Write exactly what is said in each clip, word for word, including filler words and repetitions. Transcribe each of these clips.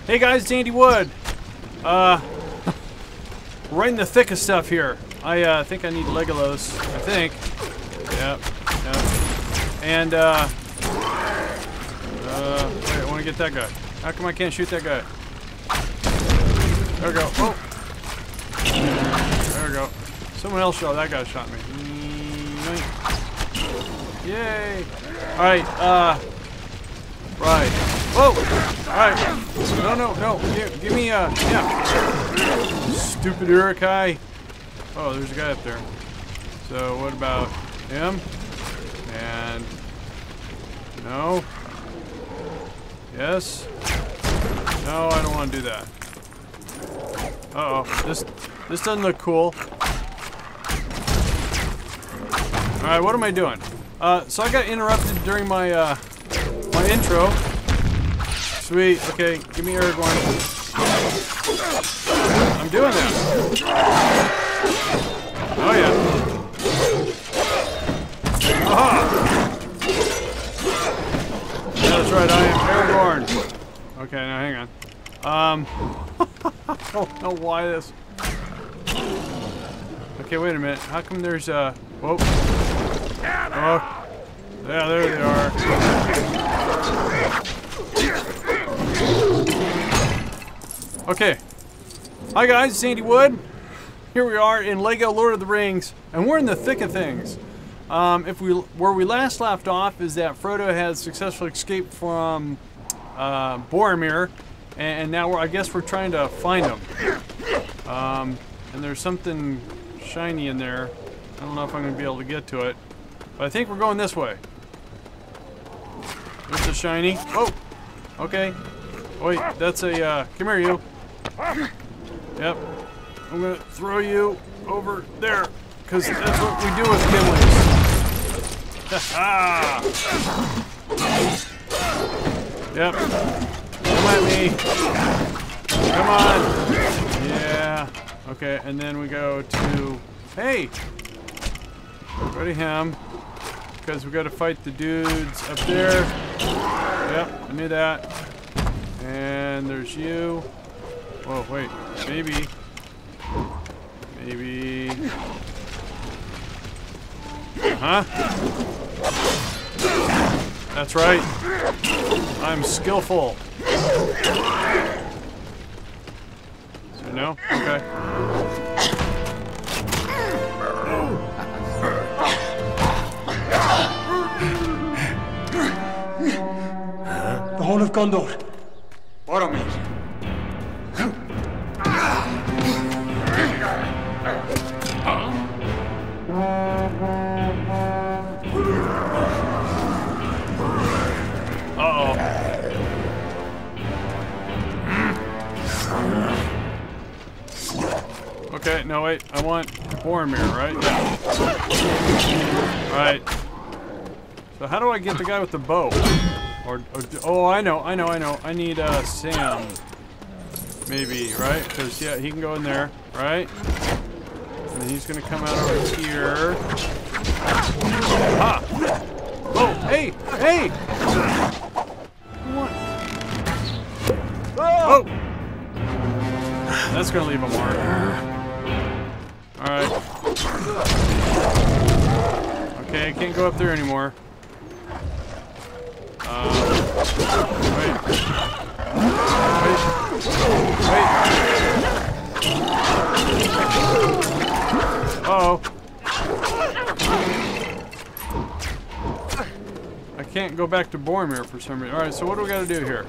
Hey guys, it's Andy Wood. Uh, right in the thick of stuff here. I uh, think I need Legolas. I think. Yep. Yep. And uh, uh, wait, I want to get that guy. How come I can't shoot that guy? There we go. Oh. There we go. Someone else shot. That guy shot me. Yay! All right. Uh. Right. Whoa! Alright. No, no, no. Give, give me a... Yeah. Stupid Urukai. Oh, there's a guy up there. So, what about him? And... No. Yes. No, I don't want to do that. Uh-oh. This, this doesn't look cool. Alright, what am I doing? Uh, so I got interrupted during my, uh... my intro. Sweet. Okay, give me Aragorn. I'm doing that. Oh yeah. Aha! Yeah, that's right. I am Aragorn. Okay, now hang on. Um, I don't know why this. Okay, wait a minute. How come there's uh? Whoa. Oh. Yeah, there they are. Okay. Hi guys, it's Andy Wood. Here we are in Lego Lord of the Rings, and we're in the thick of things. Um, if we, where we last left off is that Frodo has successfully escaped from uh, Boromir, and now we're, I guess we're trying to find him. Um, and there's something shiny in there. I don't know if I'm going to be able to get to it, but I think we're going this way. There's a shiny. Oh, okay. Wait, that's a, uh, come here, you. Yep. I'm gonna throw you over there, because that's what we do with Gimlis. Ha Yep. Come at me. Come on. Yeah. Okay, and then we go to, hey! Go to him, because we gotta fight the dudes up there. Yep, I knew that. And there's you. Whoa, wait. Maybe. Maybe. Huh? That's right. I'm skillful. So no? Okay. The Horn of Gondor. Boromir. Uh-oh. Okay, no wait, I want Boromir, right? Yeah. Alright. So how do I get the guy with the bow? Or, or oh, I know, I know, I know. I need uh, Sam. Maybe, right? Because yeah, he can go in there, right? And then he's gonna come out over here. Ah! Oh, hey, hey! What? Oh! That's gonna leave a mark. All right. Okay, I can't go up there anymore. Uh, wait. Wait. Wait. Uh-oh. I can't go back to Boromir for some reason. Alright, so what do we gotta do here?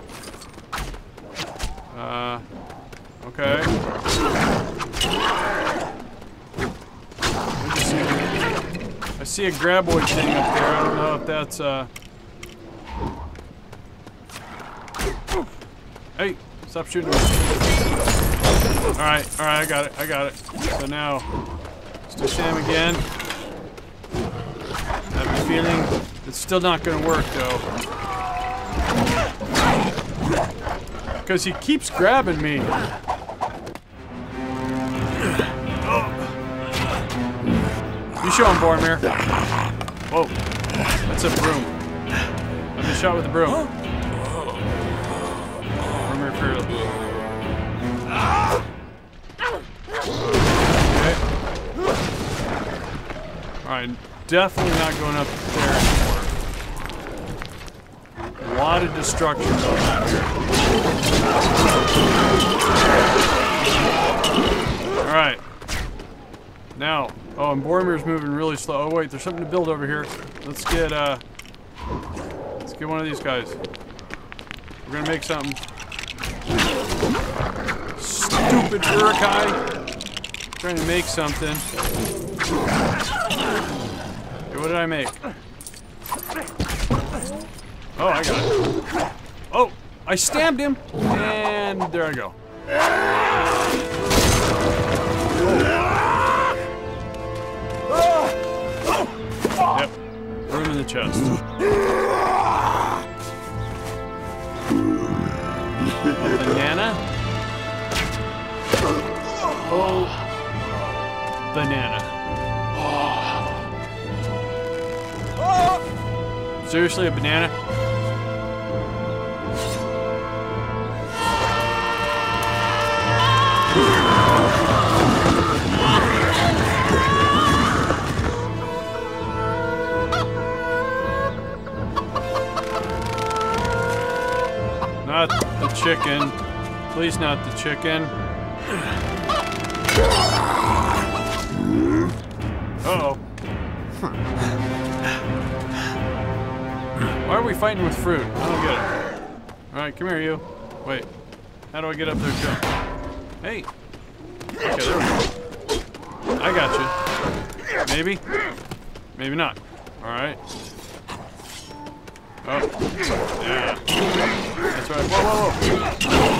Uh, okay. I see a graboid thing up there. I don't know if that's, uh... Hey, stop shooting me. Alright, alright, I got it, I got it. So now, let's do Sam again. I have a feeling it's still not gonna work though. Because he keeps grabbing me. You show him, Boromir. Whoa, that's a broom. I've been shot with a broom. Boromir Alright, definitely not going up there anymore. A lot of destruction going on here. Alright. Now, oh, and Boromir's moving really slow. Oh wait, there's something to build over here. Let's get, uh... let's get one of these guys. We're gonna make something. Stupid Uruk-hai. Trying to make something. Okay, what did I make? Oh, I got it. Oh, I stabbed him, and there I go. Yep, room in the chest. A banana? Oh, banana. Seriously, a banana? Not the chicken. Please, not the chicken. Uh-oh. Why are we fighting with fruit? I don't get it. Alright, come here, you. Wait. How do I get up there, too? Hey. Okay, there we go. I got you. Maybe? Maybe not. Alright. Oh. Yeah. That's right. Whoa, whoa,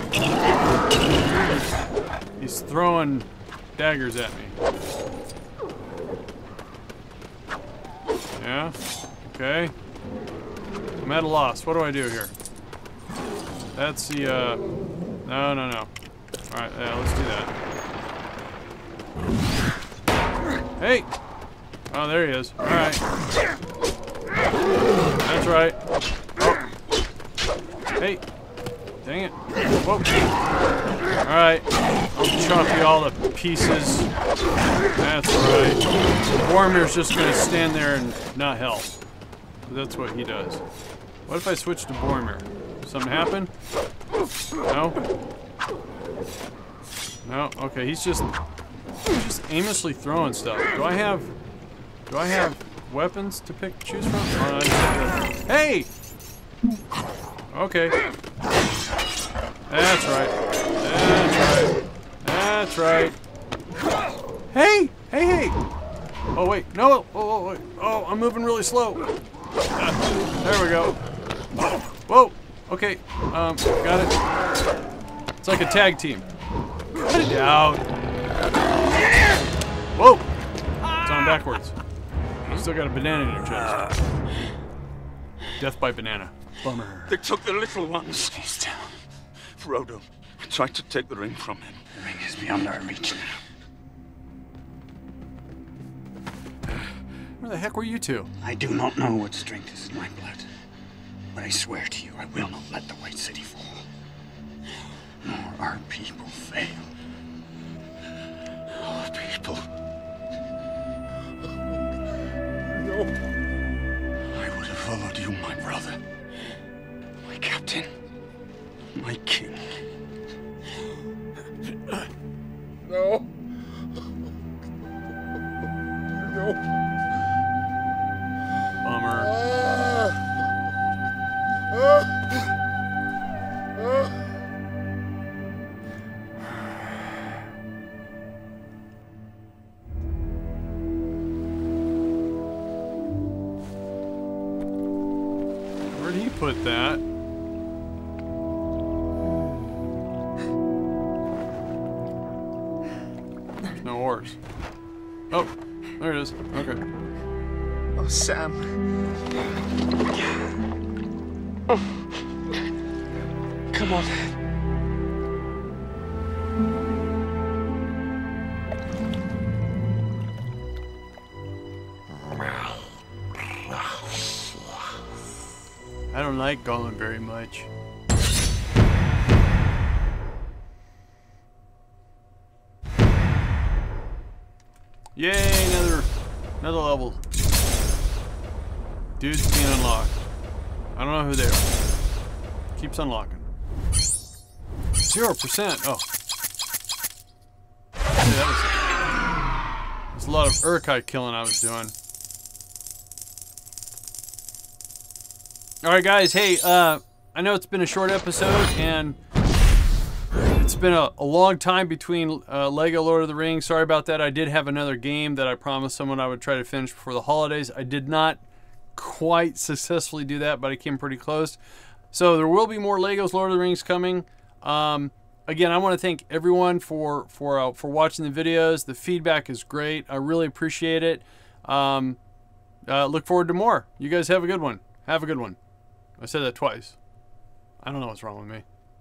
whoa. He's throwing daggers at me. Yeah. Okay. I'm at a loss. What do I do here? That's the, uh... No, no, no. Alright, yeah, let's do that. Hey! Oh, there he is. Alright. That's right. Oh. Hey. Dang it. Whoa. Alright. I'll chop you all to pieces. That's right. Boromir's just gonna stand there and not help. That's what he does. What if I switch to Boromir? Something happen? No? No? Okay, he's just he's just aimlessly throwing stuff. Do I have do I have weapons to pick choose from? Oh, I just have to, hey! Okay. That's right. That's right. That's right. Hey! Hey, hey! Oh wait, no! Oh, oh, wait. Oh, I'm moving really slow. Uh, there we go. Whoa! Okay, um, got it. It's like a tag team. Cut it out. Whoa! It's on backwards. You still got a banana in your chest. Death by banana. Bummer. They took the little ones. He's down. Frodo, I tried to take the ring from him. The ring is beyond our reach now. Where the heck were you two? I do not know what strength is in my blood, but I swear to you, I will not let the White City fall, nor our people fail. Our people. No. I would have followed you, my brother. My captain. My king. No. No. Bummer. Where did he put that? There's no oars. Oh, there it is. Okay. Oh, Sam. Come on. I don't like Gollum very much. Yay, another Another level. Dudes being unlocked. I don't know who they are. Keeps unlocking. Zero percent. Oh. Yeah, that was, was a lot of Urkai killing I was doing. Alright guys, hey, uh, I know it's been a short episode, and it's been a, a long time between uh, Lego Lord of the Rings. Sorry about that. I did have another game that I promised someone I would try to finish before the holidays. I did not quite successfully do that, but I came pretty close. So there will be more Legos Lord of the Rings coming. Um, again, I want to thank everyone for for uh, for watching the videos. The feedback is great. I really appreciate it. Um, uh, look forward to more. You guys have a good one. Have a good one. I said that twice. I don't know what's wrong with me.